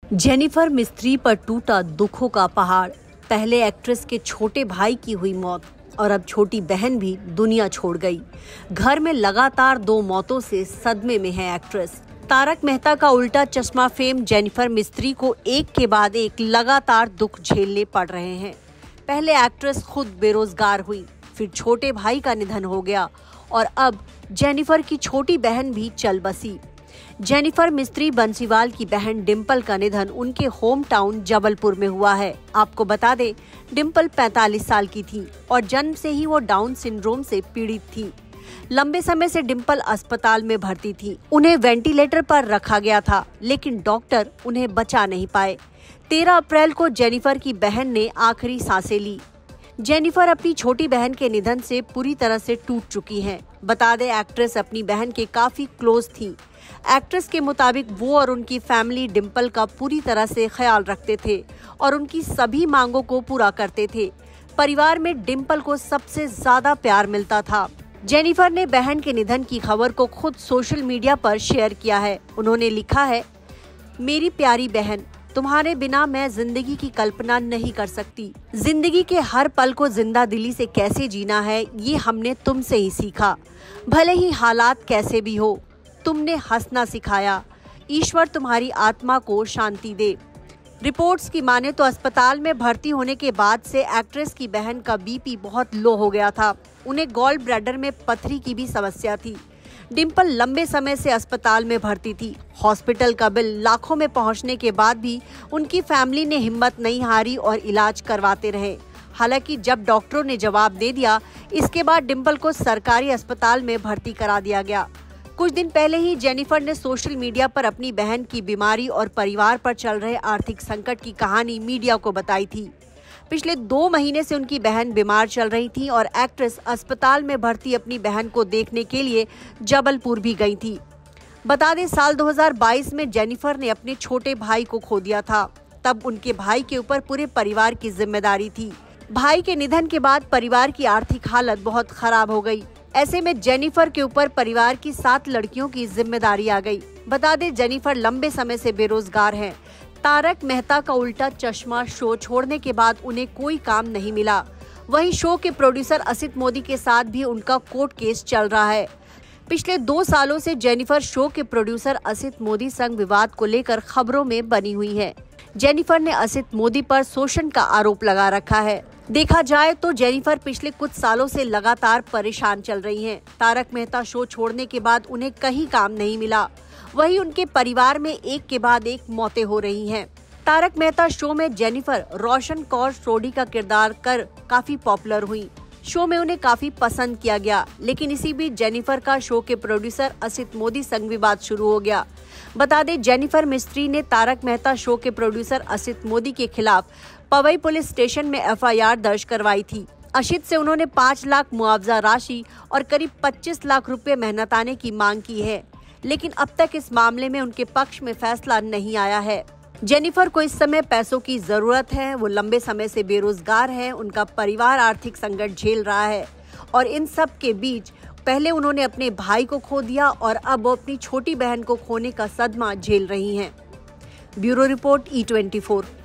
Jennifer मिस्त्री पर टूटा दुखों का पहाड़। पहले एक्ट्रेस के छोटे भाई की हुई मौत और अब छोटी बहन भी दुनिया छोड़ गई। घर में लगातार 2 मौतों से सदमे में है एक्ट्रेस। तारक मेहता का उल्टा चश्मा फेम जेनिफर मिस्त्री को एक के बाद एक लगातार दुख झेलने पड़ रहे हैं। पहले एक्ट्रेस खुद बेरोजगार हुई, फिर छोटे भाई का निधन हो गया और अब जेनिफर की छोटी बहन भी चल बसी। जेनिफर मिस्त्री बंसीवाल की बहन डिम्पल का निधन उनके होम टाउन जबलपुर में हुआ है। आपको बता दें, डिम्पल 45 साल की थी और जन्म से ही वो डाउन सिंड्रोम से पीड़ित थी। लंबे समय से डिम्पल अस्पताल में भर्ती थी। उन्हें वेंटिलेटर पर रखा गया था, लेकिन डॉक्टर उन्हें बचा नहीं पाए। 13 अप्रैल को जेनिफर की बहन ने आखिरी सांसें ली। जेनिफर अपनी छोटी बहन के निधन से पूरी तरह से टूट चुकी हैं। बता दें, एक्ट्रेस अपनी बहन के काफी क्लोज थी। एक्ट्रेस के मुताबिक वो और उनकी फैमिली डिम्पल का पूरी तरह से ख्याल रखते थे और उनकी सभी मांगों को पूरा करते थे। परिवार में डिम्पल को सबसे ज्यादा प्यार मिलता था। जेनिफर ने बहन के निधन की खबर को खुद सोशल मीडिया पर शेयर किया है। उन्होंने लिखा है, मेरी प्यारी बहन, तुम्हारे बिना मैं जिंदगी की कल्पना नहीं कर सकती। जिंदगी के हर पल को जिंदा दिली से कैसे जीना है, ये हमने तुमसे ही सीखा। भले ही हालात कैसे भी हो, तुमने हंसना सिखाया। ईश्वर तुम्हारी आत्मा को शांति दे। रिपोर्ट्स की माने तो अस्पताल में भर्ती होने के बाद से एक्ट्रेस की बहन का बीपी बहुत लो हो गया था। उन्हें गॉल ब्लैडर में पथरी की भी समस्या थी। डिम्पल लंबे समय से अस्पताल में भर्ती थी। हॉस्पिटल का बिल लाखों में पहुंचने के बाद भी उनकी फैमिली ने हिम्मत नहीं हारी और इलाज करवाते रहे। हालांकि जब डॉक्टरों ने जवाब दे दिया, इसके बाद डिम्पल को सरकारी अस्पताल में भर्ती करा दिया गया। कुछ दिन पहले ही जेनिफर ने सोशल मीडिया पर अपनी बहन की बीमारी और परिवार पर चल रहे आर्थिक संकट की कहानी मीडिया को बताई थी। पिछले 2 महीने से उनकी बहन बीमार चल रही थी और एक्ट्रेस अस्पताल में भर्ती अपनी बहन को देखने के लिए जबलपुर भी गई थी। बता दें, साल 2022 में जेनिफर ने अपने छोटे भाई को खो दिया था। तब उनके भाई के ऊपर पूरे परिवार की जिम्मेदारी थी। भाई के निधन के बाद परिवार की आर्थिक हालत बहुत खराब हो गई। ऐसे में जेनिफर के ऊपर परिवार की 7 लड़कियों की जिम्मेदारी आ गई। बता दें, जेनिफर लंबे समय से बेरोजगार हैं। तारक मेहता का उल्टा चश्मा शो छोड़ने के बाद उन्हें कोई काम नहीं मिला। वहीं शो के प्रोड्यूसर असित मोदी के साथ भी उनका कोर्ट केस चल रहा है। पिछले 2 सालों से जेनिफर शो के प्रोड्यूसर असित मोदी संग विवाद को लेकर खबरों में बनी हुई है। जेनिफर ने असित मोदी पर शोषण का आरोप लगा रखा है। देखा जाए तो जेनिफर पिछले कुछ सालों से लगातार परेशान चल रही हैं। तारक मेहता शो छोड़ने के बाद उन्हें कहीं काम नहीं मिला। वहीं उनके परिवार में एक के बाद एक मौतें हो रही हैं। तारक मेहता शो में जेनिफर रोशन कौर सोडी का किरदार कर काफी पॉपुलर हुई। शो में उन्हें काफी पसंद किया गया, लेकिन इसी बीच जेनिफर का शो के प्रोड्यूसर असित मोदी संग विवाद शुरू हो गया। बता दें, जेनिफर मिस्त्री ने तारक मेहता शो के प्रोड्यूसर असित मोदी के खिलाफ पवई पुलिस स्टेशन में FIR दर्ज करवाई थी। असित से उन्होंने 5 लाख मुआवजा राशि और करीब 25 लाख रुपए मेहनताने की मांग की है, लेकिन अब तक इस मामले में उनके पक्ष में फैसला नहीं आया है। जेनिफर को इस समय पैसों की जरूरत है। वो लंबे समय से बेरोजगार हैं। उनका परिवार आर्थिक संकट झेल रहा है और इन सब के बीच पहले उन्होंने अपने भाई को खो दिया और अब वो अपनी छोटी बहन को खोने का सदमा झेल रही हैं। Bureau report E24।